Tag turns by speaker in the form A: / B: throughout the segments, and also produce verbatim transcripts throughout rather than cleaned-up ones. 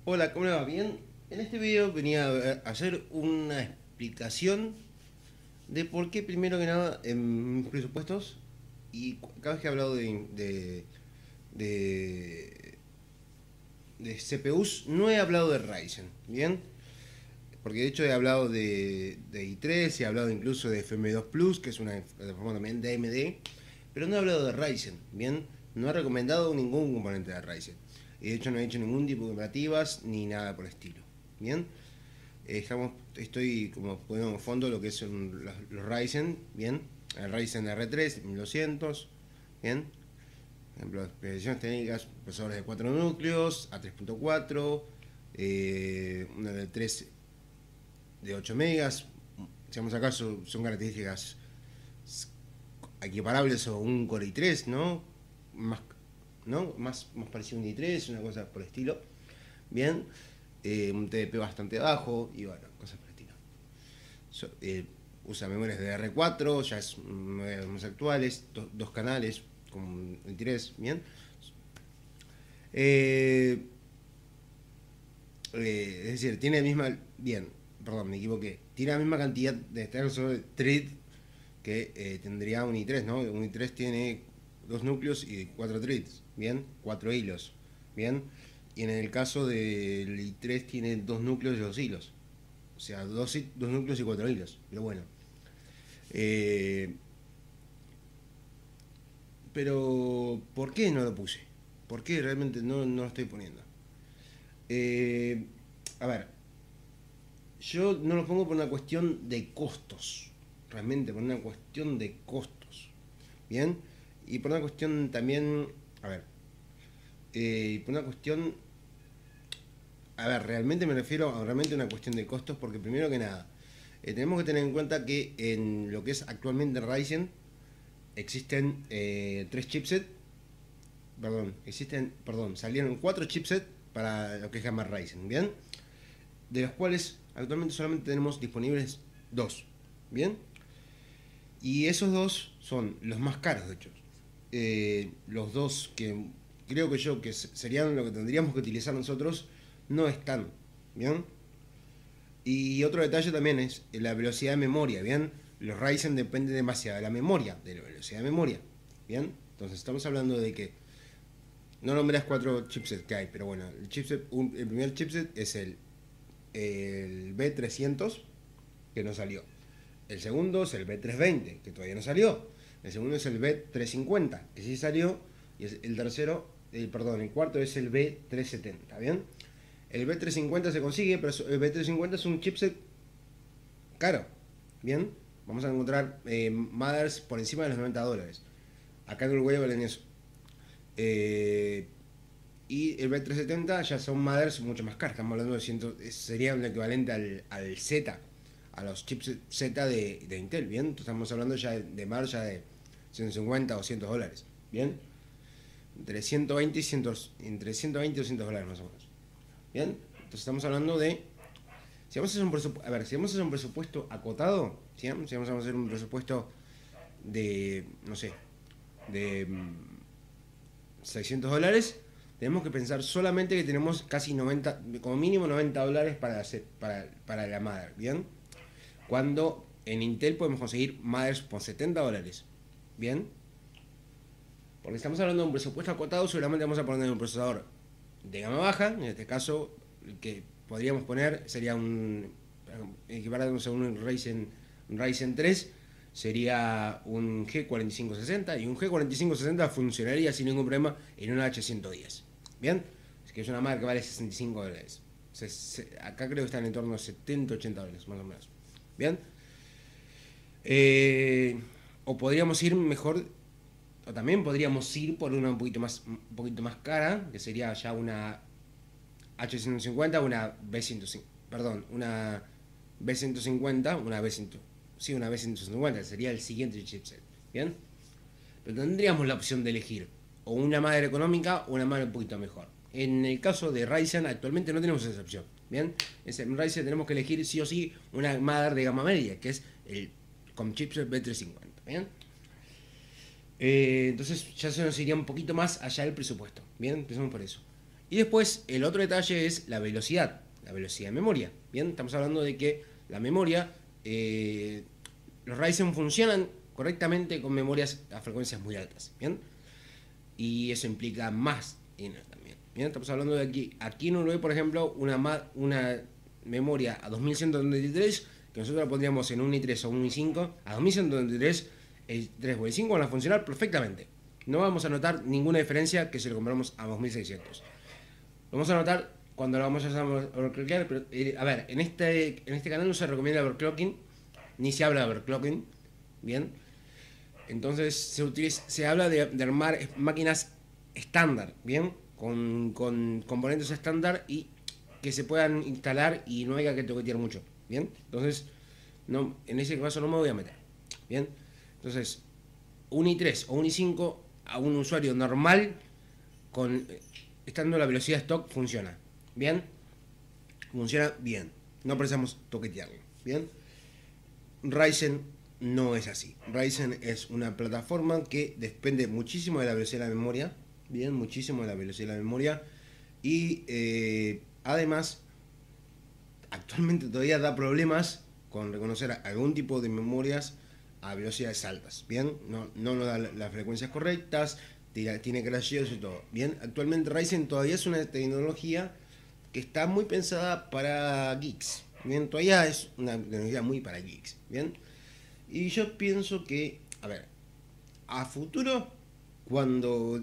A: Hola, ¿cómo le va? Bien. En este video venía a hacer una explicación de por qué, primero que nada, en mis presupuestos, y cu- cada vez que he hablado de, de, de, de C P Us, no he hablado de Ryzen, ¿bien? Porque de hecho he hablado de, de i tres, he hablado incluso de F M dos Plus, que es una plataforma también de A M D, pero no he hablado de Ryzen, ¿bien? No he recomendado ningún componente de Ryzen. Y de hecho no he hecho ningún tipo de comparativas ni nada por el estilo, ¿bien? Eh, estamos, estoy como poniendo en fondo lo que son los, los Ryzen, ¿bien? El Ryzen R tres mil doscientos, ¿bien? Por ejemplo, especificaciones técnicas, procesadores de cuatro núcleos, A tres punto cuatro, eh, una de tres de ocho megas. Si vamos acá, son, son características equiparables a un Core i tres, ¿no? Más, ¿no? Más, más parecido a un i tres, una cosa por el estilo. Bien, eh, un T D P bastante bajo y bueno, cosas por el estilo. So, eh, usa memorias de D D R cuatro, ya es memorias más actuales, do, dos canales, con i tres, bien. Eh, eh, es decir, tiene la misma. Bien, perdón, me equivoqué. Tiene la misma cantidad de sobre thread que eh, tendría un i tres, ¿no? Un i tres tiene dos núcleos y cuatro threads, ¿bien? Cuatro hilos, ¿bien? Y en el caso del i tres tiene dos núcleos y dos hilos. O sea, dos, dos núcleos y cuatro hilos. Pero bueno. Eh, pero, ¿por qué no lo puse? ¿Por qué realmente no, no lo estoy poniendo? Eh, a ver, yo no lo pongo por una cuestión de costos. Realmente, por una cuestión de costos. ¿Bien? Y por una cuestión también, a ver, eh, por una cuestión, a ver, realmente me refiero a realmente una cuestión de costos porque primero que nada, eh, tenemos que tener en cuenta que en lo que es actualmente Ryzen existen eh, tres chipsets, perdón, existen, perdón, salieron cuatro chipsets para lo que es gama Ryzen, ¿bien? De los cuales actualmente solamente tenemos disponibles dos, ¿bien? Y esos dos son los más caros, de hecho. Eh, los dos que creo que yo que serían lo que tendríamos que utilizar nosotros no están, ¿bien? Y otro detalle también es la velocidad de memoria, ¿bien? Los Ryzen dependen demasiado de la memoria, de la velocidad de memoria, ¿bien? Entonces estamos hablando de que no nombras cuatro chipsets que hay, pero bueno, el chipset, un, el primer chipset es el, el B trescientos, que no salió. El segundo es el B trescientos veinte, que todavía no salió. El segundo es el B trescientos cincuenta, que sí salió. Y el tercero, el, perdón, el cuarto es el B trescientos setenta, ¿bien? El B trescientos cincuenta se consigue, pero el B trescientos cincuenta es un chipset caro, ¿bien? Vamos a encontrar eh, mothers por encima de los noventa dólares. Acá en Uruguay valen eso. Eh, y el B trescientos setenta ya son mothers mucho más caras. Estamos hablando de cien, sería un equivalente al, al Z, a los chips Z de, de Intel, ¿bien? Estamos hablando ya de, de marcha de ciento cincuenta o doscientos dólares, ¿bien? Entre ciento veinte y cien, entre ciento veinte y doscientos dólares más o menos, ¿bien? Entonces estamos hablando de, si vamos a hacer un presupuesto, a ver, si vamos a hacer un presupuesto acotado, ¿sí? Si vamos a hacer un presupuesto de, no sé, de seiscientos dólares, tenemos que pensar solamente que tenemos casi noventa, como mínimo noventa dólares para, hacer, para, para la madre, ¿bien? Cuando en Intel podemos conseguir mothers por setenta dólares, ¿bien? Porque estamos hablando de un presupuesto acotado, seguramente vamos a poner un procesador de gama baja, en este caso el que podríamos poner sería un, equiparándonos a un Ryzen, un Ryzen tres, sería un G cuarenta y cinco sesenta, y un G cuarenta y cinco sesenta funcionaría sin ningún problema en una H ciento diez, ¿bien? Es que es una marca que vale sesenta y cinco dólares. Se, se, acá creo que está en torno a setenta ochenta dólares, más o menos. ¿Bien? Eh, o podríamos ir mejor, o también podríamos ir por una un poquito más, un poquito más cara, que sería ya una H ciento cincuenta, una B ciento cincuenta, perdón, una B ciento cincuenta, una B cien, sí, una B ciento cincuenta, sería el siguiente chipset, ¿bien? Pero tendríamos la opción de elegir o una madre económica o una madre un poquito mejor. En el caso de Ryzen actualmente no tenemos esa opción, ¿bien? En Ryzen tenemos que elegir sí o sí una madre de gama media, que es el con chipset B trescientos cincuenta, ¿bien? Eh, entonces ya se nos iría un poquito más allá del presupuesto, ¿bien? Empezamos por eso. Y después el otro detalle es la velocidad, la velocidad de memoria. Bien, estamos hablando de que la memoria, eh, los Ryzen funcionan correctamente con memorias a frecuencias muy altas. Bien, y eso implica más dinero también. Bien, estamos hablando de aquí, aquí en Uruguay, por ejemplo, una, una memoria a dos mil ciento treinta y tres, que nosotros la pondríamos en un i tres o un i cinco, a dos mil ciento treinta y tres, el tres o el cinco van a funcionar perfectamente. No vamos a notar ninguna diferencia que si lo compramos a dos mil seiscientos. Lo vamos a notar cuando lo vamos a overclockear, pero eh, a ver, en este, en este canal no se recomienda overclocking, ni se habla de overclocking, bien. Entonces se, utiliza, se habla de, de armar máquinas estándar, bien, con, con componentes estándar y que se puedan instalar y no haya que toquetear mucho, bien. Entonces, no, en ese caso no me voy a meter, bien. Entonces, un i tres o un i cinco a un usuario normal con estando la velocidad stock funciona bien, funciona bien, no precisamos toquetearlo, bien. Ryzen no es así. Ryzen es una plataforma que depende muchísimo de la velocidad de la memoria, bien, muchísimo de la velocidad de la memoria y eh, además actualmente todavía da problemas con reconocer algún tipo de memorias a velocidades altas, bien, no, no nos da las frecuencias correctas, tiene crasheos y todo. Bien, actualmente Ryzen todavía es una tecnología que está muy pensada para geeks. Bien, todavía es una tecnología muy para geeks. Bien, y yo pienso que, a ver, a futuro, cuando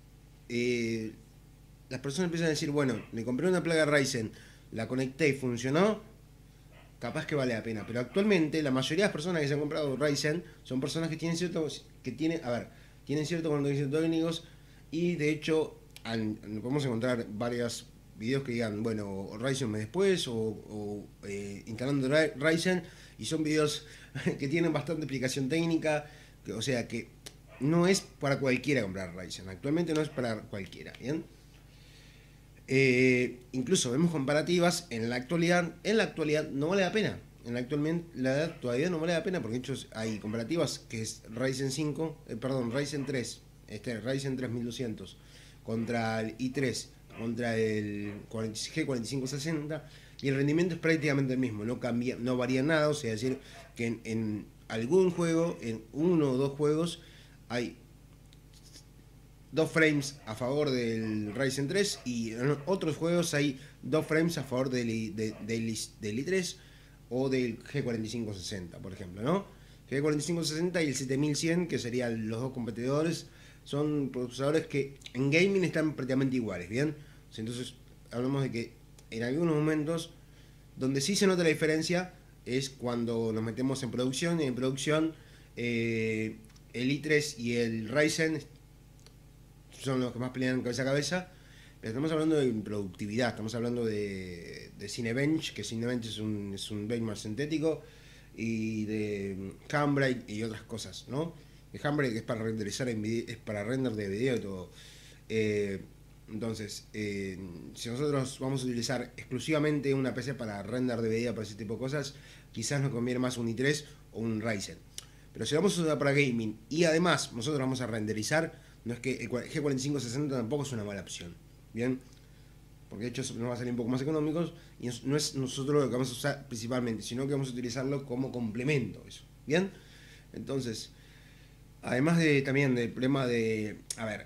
A: eh, las personas empiezan a decir, bueno, me compré una placa Ryzen, la conecté y funcionó, capaz que vale la pena. Pero actualmente la mayoría de las personas que se han comprado Ryzen son personas que tienen cierto, que tienen, a ver, tienen ciertos conocimientos técnicos y de hecho al, podemos encontrar varios videos que digan, bueno, Ryzen después o, o eh, instalando Ryzen, y son videos que tienen bastante explicación técnica, que, o sea que no es para cualquiera comprar Ryzen, actualmente no es para cualquiera, ¿bien? Eh, incluso vemos comparativas en la actualidad, en la actualidad no vale la pena. En la actualmente la edad todavía no vale la pena porque de hecho hay comparativas que es Ryzen cinco, eh, perdón, Ryzen tres, este Ryzen tres mil doscientos contra el i tres, contra el G cuarenta y cinco sesenta y el rendimiento es prácticamente el mismo, no cambia, no varía nada, o sea, decir que en, en algún juego, en uno o dos juegos hay dos frames a favor del Ryzen tres y en otros juegos hay dos frames a favor del, I, de, del, del i tres o del G cuarenta y cinco sesenta, por ejemplo, ¿no? G cuarenta y cinco sesenta y el siete mil cien, que serían los dos competidores, son procesadores que en gaming están prácticamente iguales, ¿bien? Entonces hablamos de que en algunos momentos donde sí se nota la diferencia es cuando nos metemos en producción, y en producción eh, el i tres y el Ryzen son los que más pelean cabeza a cabeza, pero estamos hablando de productividad, estamos hablando de, de Cinebench, que Cinebench es un, es un benchmark sintético, y de Handbrake y otras cosas, ¿no? El Handbrake es para renderizar en video, es para render de video y todo. Eh, entonces, eh, si nosotros vamos a utilizar exclusivamente una P C para render de video, para ese tipo de cosas, quizás nos conviene más un i tres o un Ryzen. Pero si vamos a usar para gaming y además nosotros vamos a renderizar, no es que el G cuarenta y cinco sesenta tampoco es una mala opción, ¿bien? Porque de hecho nos va a salir un poco más económicos y no es nosotros lo que vamos a usar principalmente, sino que vamos a utilizarlo como complemento, eso, ¿bien? Entonces, además de también del problema de, a ver,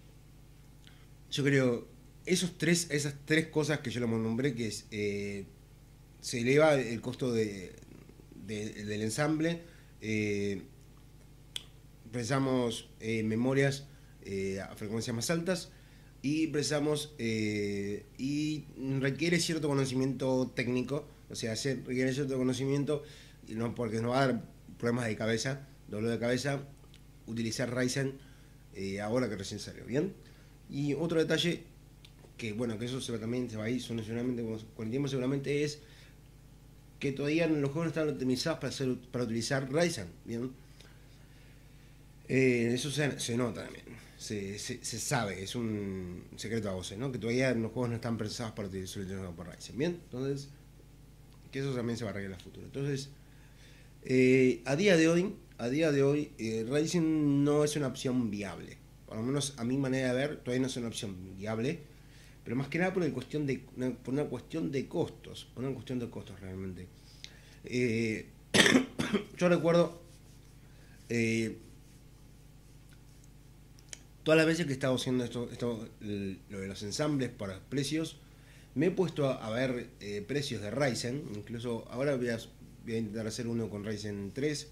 A: yo creo, esos tres, esas tres cosas que yo le nombré, que es, eh, se eleva el costo de, de, del ensamble, eh, precisamos eh, memorias eh, a frecuencias más altas y precisamos eh, y requiere cierto conocimiento técnico, o sea, se requiere cierto conocimiento, no, porque nos va a dar problemas de cabeza, dolor de cabeza, utilizar Ryzen eh, ahora que recién salió, ¿bien? Y otro detalle, que bueno, que eso se va, también se va a ir solucionalmente con el tiempo seguramente, es que todavía los juegos no están optimizados para, hacer, para utilizar Ryzen, ¿bien? Eh, eso se, se nota también, se, se, se sabe, es un secreto a voces, ¿no? Que todavía los juegos no están pensados para utilizar por Ryzen, ¿bien? Entonces, que eso también se va a arreglar en el futuro. Entonces, eh, a día de hoy, a día de hoy, eh, Ryzen no es una opción viable. Por lo menos a mi manera de ver, todavía no es una opción viable. pero más que nada por una cuestión de, una, por una cuestión de costos, por una cuestión de costos realmente. Eh, yo recuerdo eh, todas las veces que he estado haciendo esto, esto el, lo de los ensambles para precios, me he puesto a, a ver eh, precios de Ryzen, incluso ahora voy a, voy a intentar hacer uno con Ryzen tres,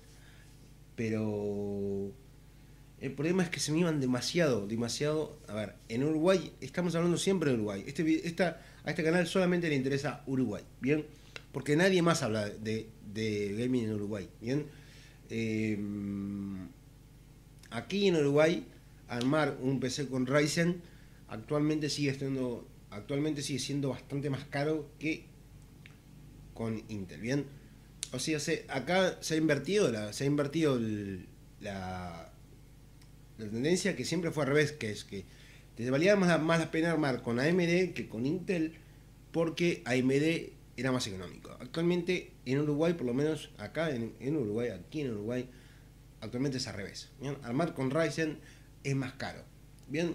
A: pero el problema es que se me iban demasiado, demasiado. A ver, en Uruguay, estamos hablando siempre de Uruguay. Este, esta, a este canal solamente le interesa Uruguay, ¿bien? Porque nadie más habla de, de gaming en Uruguay, ¿bien? Eh, aquí en Uruguay, armar un P C con Ryzen actualmente sigue estando, actualmente sigue siendo bastante más caro que con Intel, ¿bien? O sea, se, acá se ha invertido la, se ha invertido el, la la tendencia que siempre fue al revés, que es que te valía más, más la pena armar con A M D que con Intel, porque A M D era más económico. Actualmente en Uruguay, por lo menos acá en, en Uruguay, aquí en Uruguay, actualmente es al revés. ¿Bien? Armar con Ryzen es más caro. Bien,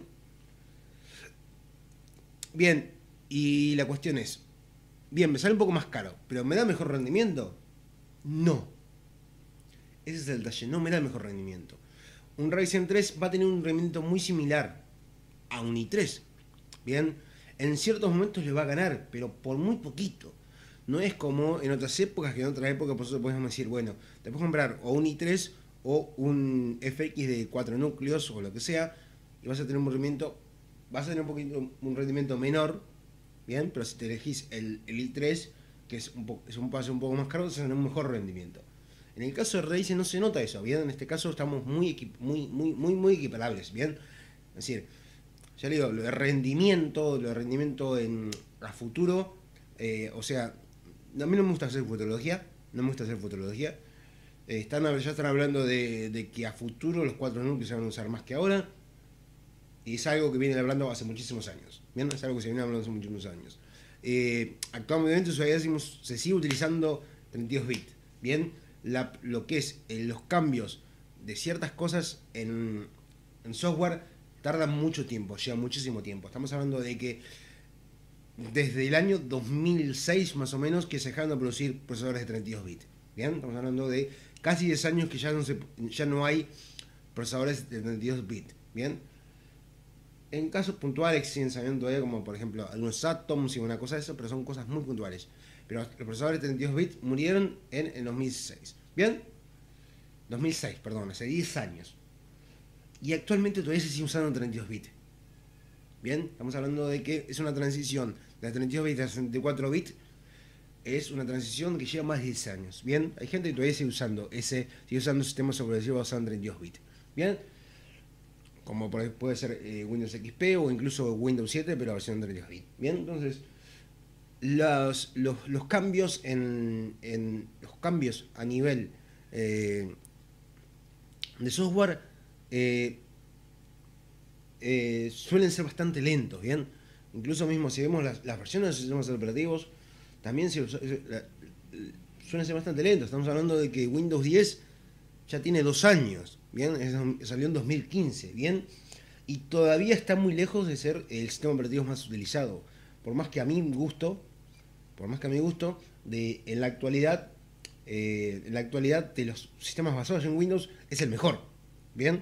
A: bien, y la cuestión es, bien, me sale un poco más caro, pero ¿me da mejor rendimiento? No. Ese es el detalle, no me da mejor rendimiento. Un Ryzen tres va a tener un rendimiento muy similar a un i tres. Bien, en ciertos momentos le va a ganar, pero por muy poquito. No es como en otras épocas, que en otras épocas por eso podemos decir, bueno, te puedes comprar o un i tres o un F X de cuatro núcleos o lo que sea, y vas a tener un rendimiento, vas a tener un poquito un rendimiento menor, bien, pero si te elegís el, el i tres, que es un, po, es un paso un poco más caro, vas a tener un mejor rendimiento. En el caso de Ryzen no se nota eso, ¿bien? En este caso estamos muy, muy, muy, muy, muy equiparables, ¿bien? Es decir, ya le digo, lo de rendimiento, lo de rendimiento en, a futuro, eh, o sea, a mí no me gusta hacer futurología, no me gusta hacer futurología. Eh, están, ya están hablando de, de que a futuro los cuatro núcleos se van a usar más que ahora, y es algo que vienen hablando hace muchísimos años, ¿bien? Es algo que se viene hablando hace muchísimos años. Eh, actualmente todavía decimos, se sigue utilizando treinta y dos bits, ¿bien? La, lo que es eh, los cambios de ciertas cosas en, en software tardan mucho tiempo, lleva muchísimo tiempo. Estamos hablando de que desde el año dos mil seis más o menos que se dejaron de producir procesadores de treinta y dos bits. Bien, estamos hablando de casi diez años que ya no, se, ya no hay procesadores de treinta y dos bits. Bien, en casos puntuales siguen saliendo todavía, como por ejemplo algunos Atoms y una cosa de eso, pero son cosas muy puntuales. Pero los procesadores de treinta y dos bits murieron en el dos mil seis. ¿Bien? dos mil seis, perdón, hace diez años. Y actualmente todavía se sigue usando treinta y dos bits. ¿Bien? Estamos hablando de que es una transición de treinta y dos bits a sesenta y cuatro bits. Es una transición que lleva más de diez años. ¿Bien? Hay gente que todavía sigue usando ese, sigue usando sistemas operativos basados en treinta y dos bits. ¿Bien? Como puede ser eh, Windows X P o incluso Windows siete, pero versión treinta y dos bits. ¿Bien? Entonces, Los, los, los cambios en, en los cambios a nivel eh, de software eh, eh, suelen ser bastante lentos, bien, incluso mismo si vemos las, las versiones de los sistemas operativos también se, se, la, suelen ser bastante lentos. Estamos hablando de que Windows diez ya tiene dos años, bien, es, salió en dos mil quince, bien, y todavía está muy lejos de ser el sistema operativo más utilizado. Por más que a mi gusto, por más que a mi gusto, de, en la actualidad, eh, en la actualidad de los sistemas basados en Windows es el mejor. Bien.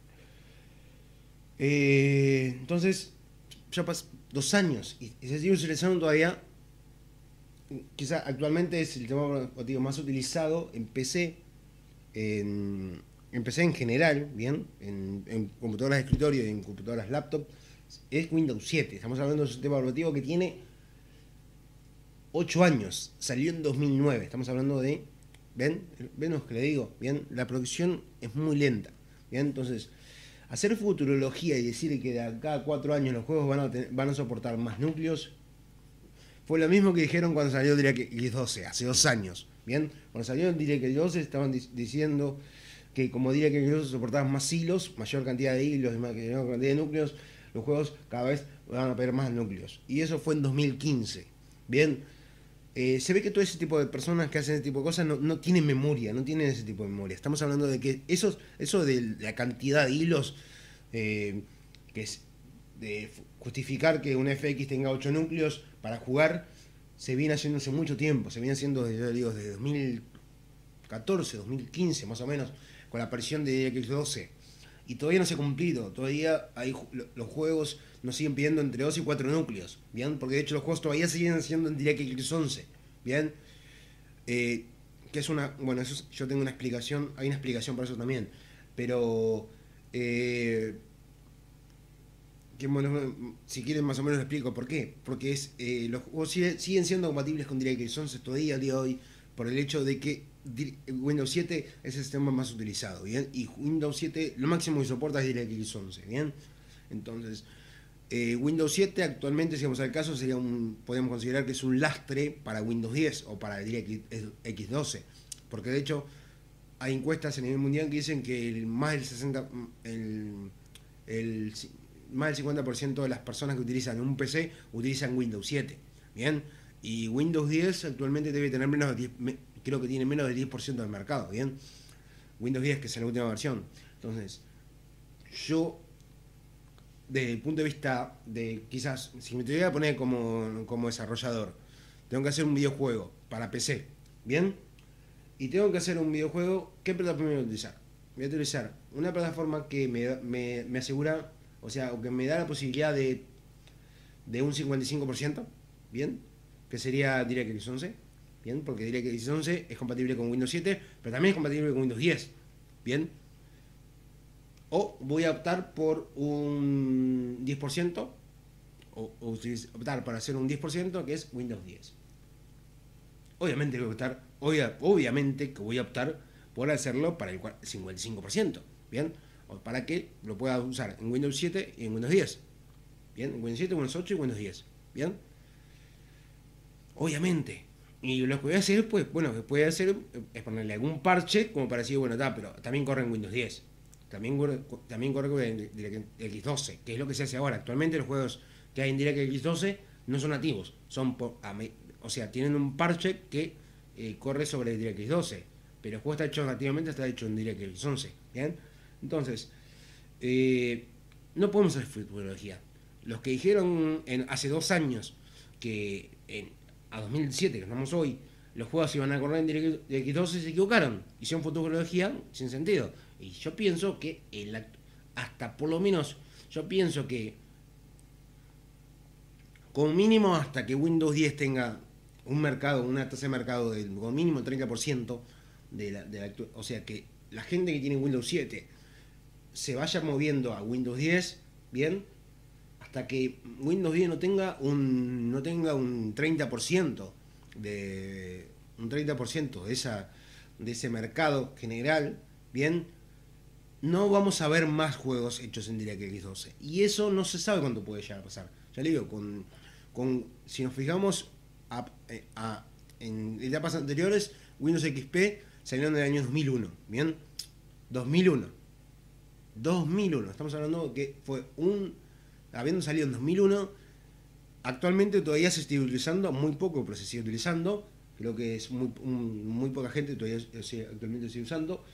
A: Eh, entonces, ya pasan dos años y, y se sigue utilizando todavía. Quizá actualmente es el sistema operativo más utilizado en P C, en, en P C en general, bien, en, en computadoras de escritorio y en computadoras laptop, es Windows siete. Estamos hablando de un sistema operativo que tiene ocho años, salió en dos mil nueve. Estamos hablando de, ¿ven? ¿Ven lo que le digo? Bien, la producción es muy lenta. Bien, entonces, hacer futurología y decir que de acá a cuatro años los juegos van a, tener, van a soportar más núcleos, fue lo mismo que dijeron cuando salió DirectX doce, hace dos años. Bien, cuando salió DirectX doce estaban diciendo que como DirectX doce soportaba más hilos, mayor cantidad de hilos, mayor cantidad de núcleos, los juegos cada vez van a tener más núcleos. Y eso fue en dos mil quince. Bien, eh, se ve que todo ese tipo de personas que hacen ese tipo de cosas no, no tienen memoria, no tienen ese tipo de memoria. Estamos hablando de que esos, eso de la cantidad de hilos, eh, que es de justificar que un F X tenga ocho núcleos para jugar se viene haciendo hace mucho tiempo, se viene haciendo desde, digo, desde dos mil catorce, dos mil quince más o menos, con la aparición de DirectX doce. Y todavía no se ha cumplido, todavía hay, los juegos nos siguen pidiendo entre dos y cuatro núcleos, ¿bien? Porque de hecho los juegos todavía siguen haciendo en DirectX once, ¿bien? Eh, que es una, bueno, eso es, yo tengo una explicación, hay una explicación para eso también, pero eh, que, bueno, si quieren más o menos explico por qué, porque es eh, los juegos sigue, siguen siendo compatibles con DirectX once todavía al día de hoy, por el hecho de que Windows siete es el sistema más utilizado, ¿bien? Y Windows siete lo máximo que soporta es DirectX once, ¿bien? Entonces, eh, Windows siete actualmente, si vamos al caso, sería un, podemos considerar que es un lastre para Windows diez o para DirectX doce, porque de hecho hay encuestas a nivel mundial que dicen que el, más del sesenta, el, el, más del cincuenta por ciento de las personas que utilizan un P C utilizan Windows siete, ¿bien? Y Windows diez actualmente debe tener menos de diez, creo que tiene menos del diez por ciento del mercado, ¿bien? Windows diez, que es la última versión. Entonces, yo, desde el punto de vista de, quizás, si me tuviera que poner como, como desarrollador, tengo que hacer un videojuego para P C, ¿bien? Y tengo que hacer un videojuego, ¿qué plataforma voy a utilizar? Voy a utilizar una plataforma que me, me, me asegura, o sea, o que me da la posibilidad de, de un cincuenta y cinco por ciento, ¿bien? Que sería DirectX once, ¿bien? Porque DirectX once es compatible con Windows siete, pero también es compatible con Windows diez, ¿bien? O voy a optar por un diez por ciento, o, o optar para hacer un diez por ciento que es Windows diez. Obviamente voy a optar, obvia, obviamente que voy a optar por hacerlo para el cincuenta y cinco por ciento, ¿bien? O para que lo pueda usar en Windows siete y en Windows diez, ¿bien? En Windows siete, Windows ocho y Windows diez, ¿bien? Obviamente. Y lo que voy a hacer, pues, bueno, lo que voy a hacer es ponerle algún parche como para decir, bueno, está, pero también corre en Windows diez. También corre, también corre en DirectX doce, que es lo que se hace ahora. Actualmente los juegos que hay en DirectX doce no son nativos, son por, o sea, tienen un parche que eh, corre sobre DirectX doce, pero el juego está hecho nativamente, está hecho en DirectX once, ¿bien? Entonces, eh, no podemos hacer futurología. Los que dijeron en, hace dos años que en, a dos mil siete, que estamos hoy, los juegos iban a correr en DirectX doce, se equivocaron. Hicieron futurología sin sentido. Y yo pienso que el, hasta por lo menos, yo pienso que como mínimo hasta que Windows diez tenga un mercado, una tasa de mercado del como mínimo treinta por ciento de la, de la, o sea que la gente que tiene Windows siete se vaya moviendo a Windows diez, bien, hasta que Windows diez no tenga un no tenga un treinta por ciento de un treinta por ciento de esa de ese mercado general, bien, no vamos a ver más juegos hechos en DirectX doce. Y eso no se sabe cuándo puede llegar a pasar. Ya le digo, con, con si nos fijamos a, a, en etapas anteriores, Windows X P salió en el año dos mil uno, bien, dos mil uno, dos mil uno, estamos hablando que fue un, habiendo salido en dos mil uno, actualmente todavía se sigue utilizando, muy poco, pero se sigue utilizando, creo que es muy, un, muy poca gente todavía se, actualmente sigue usando,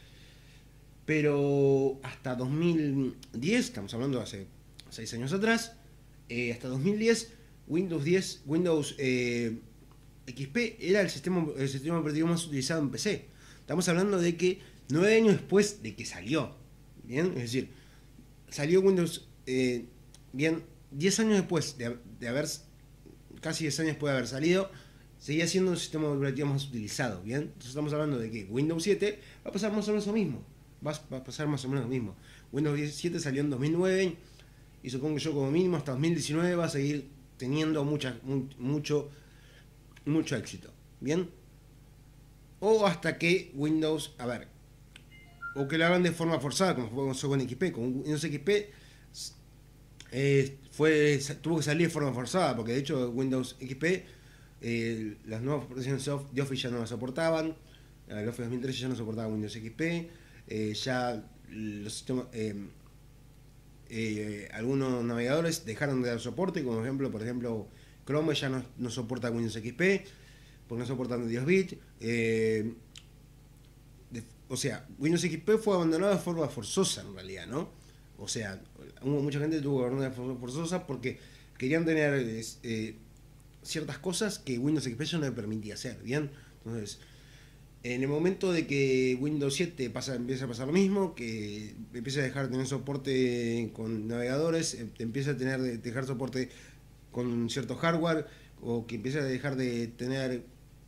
A: pero hasta dos mil diez, estamos hablando de hace seis años atrás, eh, hasta dos mil diez, Windows diez, Windows eh, X P era el sistema, el sistema operativo más utilizado en P C. Estamos hablando de que nueve años después de que salió, ¿bien? Es decir, salió Windows, eh, bien, diez años después de, de haber, casi diez años después de haber salido, seguía siendo el sistema operativo más utilizado, ¿bien? Entonces estamos hablando de que Windows siete va a pasar más o menos lo mismo, va a pasar más o menos lo mismo. Windows siete salió en dos mil nueve y supongo que yo como mínimo hasta dos mil diecinueve va a seguir teniendo mucha, mucho, mucho éxito, ¿bien? O hasta que Windows, a ver, o que lo hagan de forma forzada, como fue con X P, con Windows X P eh, fue, tuvo que salir de forma forzada, porque de hecho Windows X P, eh, las nuevas versiones de Office ya no la soportaban, el Office dos mil trece ya no soportaba Windows X P, eh, ya los sistemas, eh, eh, algunos navegadores dejaron de dar soporte, como ejemplo, por ejemplo, Chrome ya no, no soporta Windows X P, porque no soportan diez bits, eh, de, o sea, Windows X P fue abandonado de forma forzosa en realidad, ¿no? O sea, hubo mucha gente que tuvo que agarrar una forzosa porque querían tener eh, ciertas cosas que Windows Expression no le permitía hacer, ¿bien? Entonces, en el momento de que Windows siete pasa, empieza a pasar lo mismo, que empieza a dejar de tener soporte con navegadores, empieza a tener de dejar soporte con cierto hardware, o que empieza a dejar de tener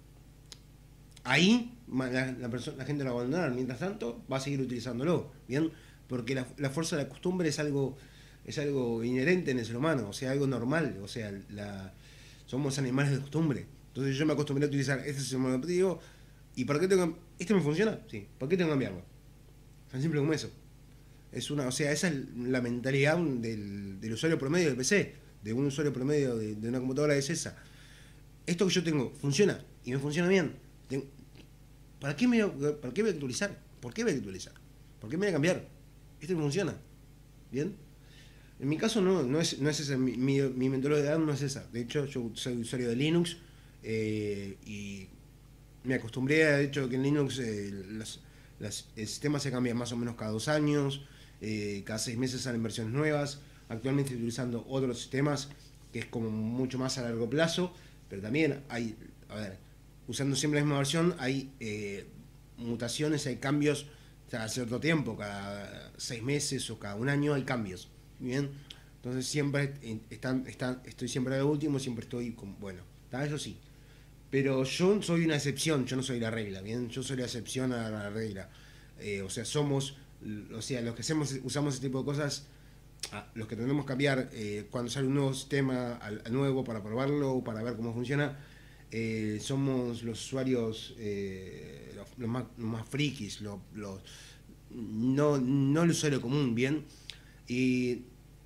A: ahí, la, la, persona, la gente lo va a abandonar. Mientras tanto, va a seguir utilizándolo, ¿bien? Porque la, la fuerza de la costumbre es algo, es algo inherente en el ser humano, o sea, algo normal, o sea, la, somos animales de costumbre. Entonces yo me acostumbré a utilizar este sistema operativo. ¿Y por qué tengo ¿Este me funciona? Sí. ¿Por qué tengo que cambiarlo? Tan simple como eso. Es una, o sea, esa es la mentalidad del, del usuario promedio del P C, de un usuario promedio de, de una computadora, es esa. Esto que yo tengo funciona y me funciona bien. ¿Para qué, me, ¿Para qué voy a actualizar? ¿Por qué voy a actualizar? ¿Por qué me voy a cambiar? Esto me funciona. ¿Bien? En mi caso no, no, es, no es esa, mi, mi, mi mentalidad no es esa. De hecho, yo soy usuario de Linux eh, y me acostumbré a hecho que en Linux eh, las, las, el sistema se cambia más o menos cada dos años, eh, cada seis meses salen versiones nuevas. Actualmente estoy utilizando otros sistemas que es como mucho más a largo plazo, pero también hay, a ver, usando siempre la misma versión, hay eh, mutaciones, hay cambios cada cierto tiempo, cada seis meses o cada un año hay cambios. Bien, entonces siempre están, están, estoy siempre a lo último, siempre estoy con, bueno, eso sí. Pero yo soy una excepción, yo no soy la regla, ¿bien? Yo soy la excepción a la regla. Eh, o sea, somos, o sea, los que hacemos, usamos ese tipo de cosas, ah, los que tenemos que cambiar eh, cuando sale un nuevo sistema al, al nuevo para probarlo, para ver cómo funciona, eh, somos los usuarios eh, los, los, más, los más frikis, los, los, no, no el usuario común, ¿bien? Y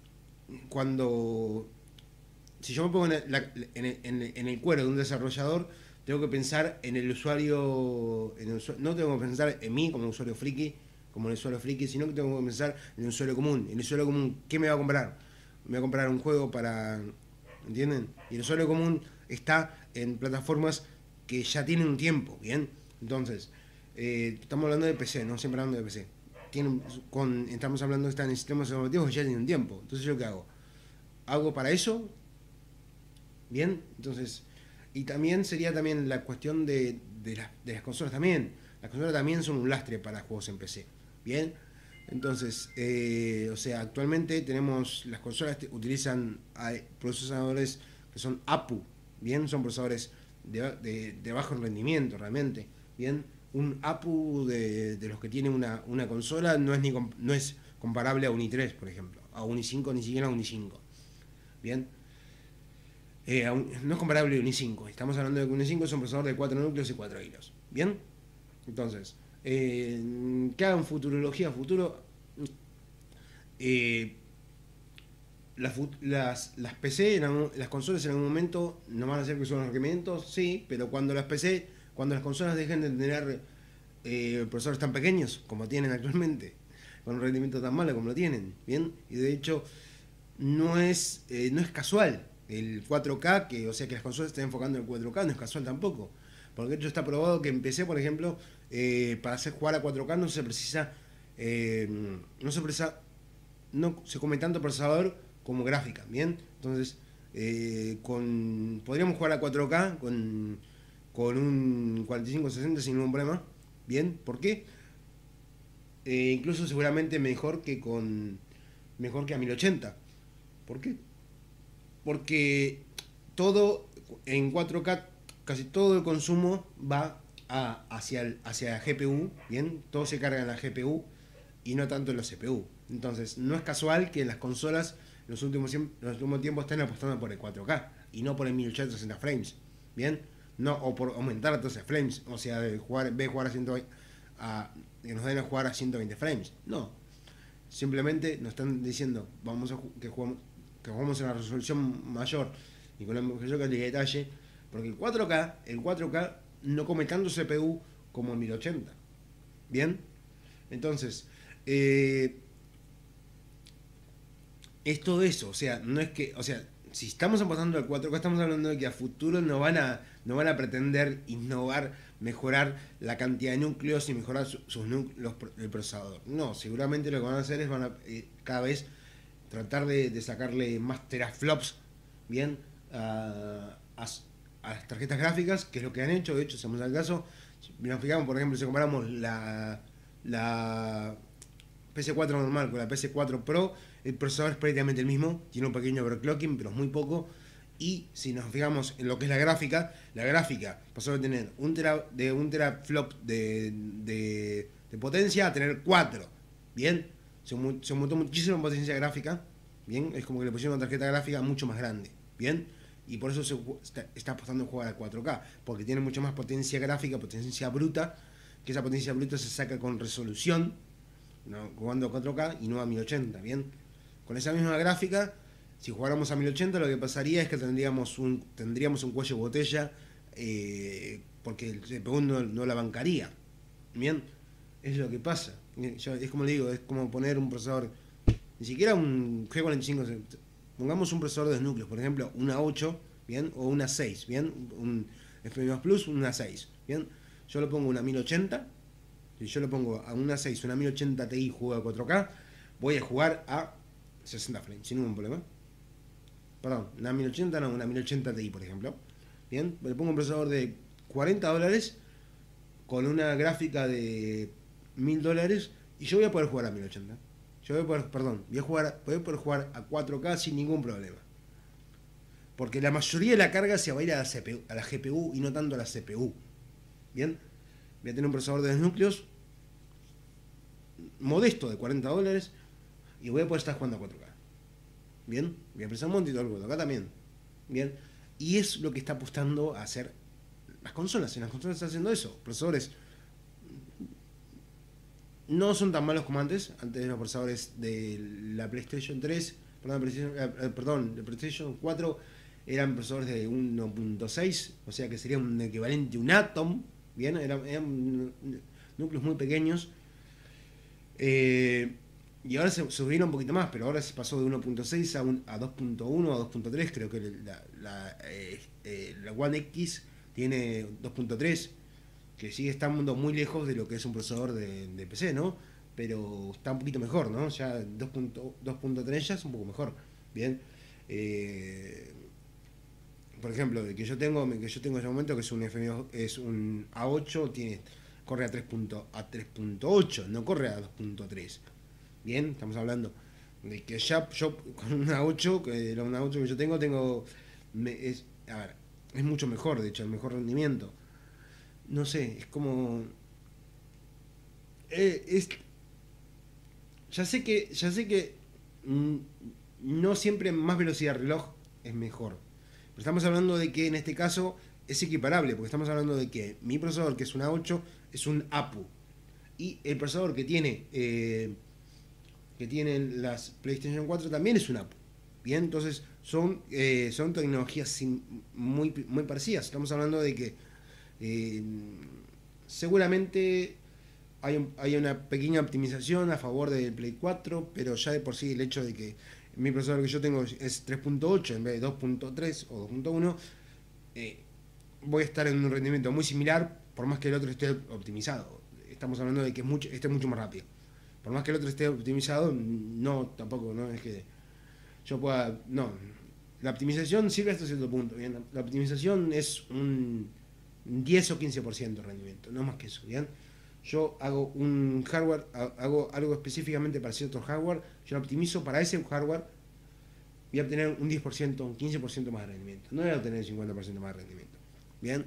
A: cuando si yo me pongo en, la, en, el, en, el, en, el cuero de un desarrollador, tengo que pensar en el usuario, en el usuario, no tengo que pensar en mí como usuario friki, como el usuario friki, sino que tengo que pensar en el usuario común. En el usuario común, ¿qué me va a comprar? Me va a comprar un juego para, ¿entienden? Y el usuario común está en plataformas que ya tienen un tiempo, ¿bien? Entonces, eh, estamos hablando de P C, no siempre hablando de P C. Tienen, con, estamos hablando de estar en sistemas operativos que ya tienen un tiempo. Entonces, ¿yo qué hago? Hago para eso. Bien, entonces, y también sería también la cuestión de, de, la, de las consolas también. Las consolas también son un lastre para juegos en P C. Bien, entonces, eh, o sea, actualmente tenemos, las consolas te, utilizan hay procesadores que son A P U, bien, son procesadores de, de, de bajo rendimiento realmente. Bien, un A P U de, de los que tiene una, una consola no es, ni, no es comparable a un i tres, por ejemplo, a un i cinco, ni siquiera a un i cinco. Bien. Eh, no es comparable a un i cinco. Estamos hablando de que un i cinco es un procesador de cuatro núcleos y cuatro hilos. ¿Bien? Entonces, eh, ¿qué hagan futurología futuro? Eh, las, las, las P C, en, las consolas en algún momento no van a ser que son los requerimientos, sí, pero cuando las P C, cuando las consolas dejen de tener eh, procesadores tan pequeños como tienen actualmente, con un rendimiento tan malo como lo tienen, ¿bien? Y de hecho, no es, eh, no es casual. El cuatro K, que o sea que las consolas estén enfocando en el cuatro K, no es casual tampoco. Porque de hecho está probado que en P C, por ejemplo, eh, para hacer jugar a cuatro K no se precisa, eh, no se precisa, no se come tanto procesador como gráfica, ¿bien? Entonces, eh, con podríamos jugar a cuatro K con, con un cuarenta y cinco sesenta sin ningún problema, ¿bien? ¿Por qué? Eh, incluso seguramente mejor que con mejor que a mil ochenta. ¿Por qué? Porque todo en cuatro K, casi todo el consumo va a, hacia, el, hacia la G P U, ¿bien? Todo se carga en la G P U y no tanto en la C P U. Entonces, no es casual que las consolas en los últimos, los últimos tiempos estén apostando por el cuatro K y no por el mil ochocientos sesenta frames, ¿bien? No, o por aumentar doce frames, o sea, de jugar, en vez de jugar a ciento veinte, a, que nos den a jugar a ciento veinte frames. No. Simplemente nos están diciendo, vamos a que jugamos que jugamos en una resolución mayor y con la mayor cantidad de detalle, porque el cuatro K, el cuatro K no come tanto C P U como el mil ochenta. ¿Bien? Entonces, eh, es todo eso, o sea, no es que, o sea, si estamos apostando al cuatro K, estamos hablando de que a futuro no van a, no van a pretender innovar, mejorar la cantidad de núcleos y mejorar su, sus núcleos, el procesador. No, seguramente lo que van a hacer es van a eh, cada vez tratar de, de sacarle más teraflops, bien, a, a, a las tarjetas gráficas, que es lo que han hecho. De hecho, si vamos al caso, si nos fijamos, por ejemplo, si comparamos la, la P S cuatro normal con la P S cuatro Pro, el procesador es prácticamente el mismo, tiene un pequeño overclocking, pero es muy poco. Y si nos fijamos en lo que es la gráfica, la gráfica pasó de tener un tera, de un teraflop de, de, de potencia a tener cuatro. Bien, se, se aumentó muchísimo en potencia gráfica. Bien, es como que le pusieron una tarjeta gráfica mucho más grande. Bien, y por eso se está, está apostando en jugar a cuatro K, porque tiene mucho más potencia gráfica, potencia bruta, que esa potencia bruta se saca con resolución, ¿no? Jugando a cuatro K y no a mil ochenta. Bien, con esa misma gráfica, si jugáramos a mil ochenta, lo que pasaría es que tendríamos un, tendríamos un cuello de botella, eh, porque el C P U no, no la bancaría. Bien, es lo que pasa. Yo, es como le digo, es como poner un procesador, ni siquiera un G cuarenta y cinco, pongamos un procesador de dos núcleos, por ejemplo, una ocho, bien, o una seis, bien, un F M dos Plus, una seis, bien. Yo lo pongo una mil ochenta, si yo lo pongo a una seis, una mil ochenta Ti, juego a cuatro K, voy a jugar a sesenta frames, sin ningún problema. Perdón, una mil ochenta no, una mil ochenta Ti, por ejemplo. Bien, le pongo un procesador de cuarenta dólares con una gráfica de mil dólares y yo voy a poder jugar a mil ochenta. Yo voy a poder, perdón, voy a, jugar, voy a poder jugar a cuatro K sin ningún problema. Porque la mayoría de la carga se va a ir a la, C P U, a la G P U y no tanto a la C P U. Bien, voy a tener un procesador de dos núcleos modesto de cuarenta dólares y voy a poder estar jugando a cuatro K. Bien, voy a prestar un monitor cuatro K también. Bien, y es lo que está apostando a hacer las consolas. En las consolas está haciendo eso. Procesadores no son tan malos como antes. Antes los procesadores de la PlayStation tres, perdón, PlayStation, eh, perdón, de PlayStation cuatro eran procesadores de uno punto seis, o sea que sería un equivalente a un Atom. Bien, eran, eran núcleos muy pequeños. Eh, y ahora se subieron un poquito más, pero ahora se pasó de uno punto seis a, a dos punto uno, a dos punto tres. Creo que la, la, eh, eh, la One X tiene dos punto tres, que sigue estando muy lejos de lo que es un procesador de, de P C, ¿no? Pero está un poquito mejor, ¿no? Ya dos punto tres ya es un poco mejor. Bien. Eh, por ejemplo, el que yo tengo, el que yo tengo en este momento, que es un F M dos, es un A ocho, tiene, corre a tres punto ocho, no corre a dos punto tres. Bien, estamos hablando de que ya yo con una ocho, que una ocho que yo tengo, tengo me, es, a ver, es mucho mejor, de hecho, el mejor rendimiento. No sé, es como eh, es ya sé que ya sé que mm, no siempre más velocidad de reloj es mejor. Pero estamos hablando de que en este caso es equiparable, porque estamos hablando de que mi procesador, que es una ocho, es un A P U. Y el procesador que tiene eh, que tienen las PlayStation cuatro también es una A P U. Bien, entonces son, eh, son tecnologías muy, muy parecidas. Estamos hablando de que eh, seguramente hay, un, hay una pequeña optimización a favor del Play cuatro, pero ya de por sí el hecho de que mi procesador que yo tengo es tres punto ocho en vez de dos punto tres o dos punto uno, eh, voy a estar en un rendimiento muy similar, por más que el otro esté optimizado. Estamos hablando de que es mucho, este es mucho más rápido. Por más que el otro esté optimizado, no, tampoco, no es que yo pueda, no. La optimización sirve hasta cierto punto, ¿bien? La optimización es un diez o quince por ciento de rendimiento, no más que eso, ¿bien? Yo hago un hardware, hago algo específicamente para cierto hardware, yo lo optimizo para ese hardware, voy a obtener un diez por ciento, un quince por ciento más de rendimiento, no voy a obtener el cincuenta por ciento más de rendimiento, ¿bien?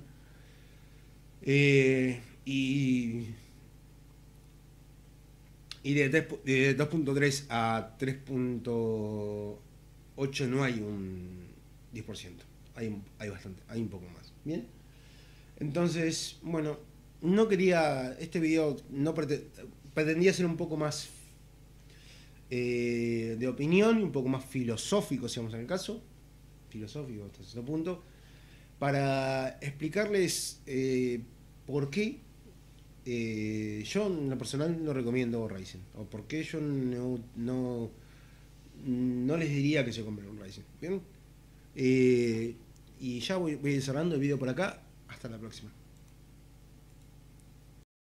A: Eh, y y de, de dos punto tres a tres punto ocho no hay un diez por ciento, hay, hay bastante, hay un poco más, ¿bien? Entonces, bueno, no quería, este video no pretendía ser un poco más eh, de opinión, un poco más filosófico, si vamos en el caso, filosófico hasta cierto punto, para explicarles eh, por qué eh, yo en lo personal no recomiendo Ryzen, o por qué yo no, no, no les diría que se compren un Ryzen, ¿bien? Eh, y ya voy, voy cerrando el video por acá. Hasta la próxima.